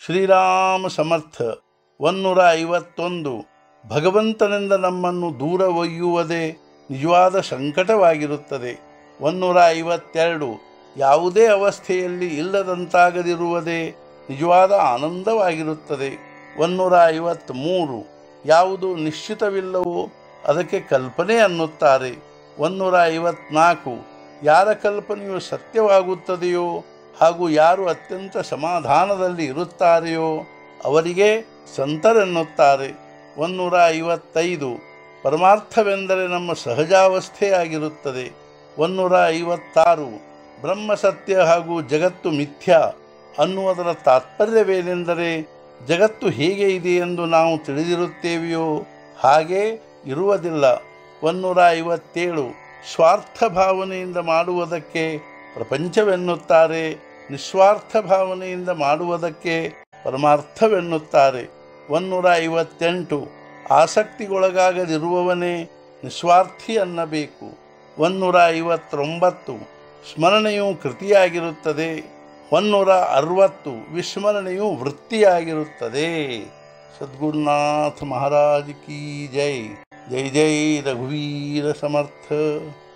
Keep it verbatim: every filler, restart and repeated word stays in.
ಶ್ರೀರಾಮ ಸಮರ್ಥ. ಒನ್ನೂರ ಐವತ್ತೊಂದು. ಭಗವಂತನಿಂದ ನಮ್ಮನ್ನು ದೂರ ಒಯ್ಯುವುದೇ ನಿಜವಾದ ಸಂಕಟವಾಗಿರುತ್ತದೆ. ಒನ್ನೂರ ಐವತ್ತೆರಡು. ಯಾವುದೇ ಅವಸ್ಥೆಯಲ್ಲಿ ಇಲ್ಲದಂತಾಗದಿರುವುದೇ ನಿಜವಾದ ಆನಂದವಾಗಿರುತ್ತದೆ. ಒನ್ನೂರ ಐವತ್ತ್ಮೂರು. ಯಾವುದು ನಿಶ್ಚಿತವಿಲ್ಲವೋ ಅದಕ್ಕೆ ಕಲ್ಪನೆ ಅನ್ನುತ್ತಾರೆ. ಒನ್ನೂರ ಐವತ್ನಾಲ್ಕು. ಯಾರ ಕಲ್ಪನೆಯು ಸತ್ಯವಾಗುತ್ತದೆಯೋ ಹಾಗೂ ಯಾರು ಅತ್ಯಂತ ಸಮಾಧಾನದಲ್ಲಿ ಇರುತ್ತಾರೆಯೋ ಅವರಿಗೆ ಸಂತರೆನ್ನುತ್ತಾರೆ. ಒನ್ನೂರ ಐವತ್ತೈದು. ಪರಮಾರ್ಥವೆಂದರೆ ನಮ್ಮ ಸಹಜಾವಸ್ಥೆಯಾಗಿರುತ್ತದೆ. ಒನ್ನೂರ ಐವತ್ತಾರು. ಬ್ರಹ್ಮ ಸತ್ಯ ಹಾಗೂ ಜಗತ್ತು ಮಿಥ್ಯ ಅನ್ನುವುದರ ತಾತ್ಪರ್ಯವೇನೆಂದರೆ ಜಗತ್ತು ಹೇಗೆ ಇದೆ ಎಂದು ನಾವು ತಿಳಿದಿರುತ್ತೇವೆಯೋ ಹಾಗೆ ಇರುವುದಿಲ್ಲ. ಒನ್ನೂರ ಐವತ್ತೇಳು. ಸ್ವಾರ್ಥ ಭಾವನೆಯಿಂದ ಮಾಡುವುದಕ್ಕೆ ಪ್ರಪಂಚವೆನ್ನುತ್ತಾರೆ, ನಿಸ್ವಾರ್ಥ ಭಾವನೆಯಿಂದ ಮಾಡುವುದಕ್ಕೆ ಪರಮಾರ್ಥವೆನ್ನುತ್ತಾರೆ. ಒನ್ನೂರ ಐವತ್ತೆಂಟು. ಆಸಕ್ತಿಗೊಳಗಾಗದಿರುವವನೇ ನಿಸ್ವಾರ್ಥಿ ಅನ್ನಬೇಕು. ಒನ್ನೂರ ಐವತ್ತೊಂಬತ್ತು. ಸ್ಮರಣೆಯು ಕೃತಿಯಾಗಿರುತ್ತದೆ. ಒನ್ನೂರ ಅರವತ್ತು. ವಿಸ್ಮರಣೆಯು ವೃತ್ತಿಯಾಗಿರುತ್ತದೆ. ಸದ್ಗುರುನಾಥ ಮಹಾರಾಜ್ ಕಿ ಜೈ. ಜೈ ಜೈ ರಘುವೀರ ಸಮರ್ಥ.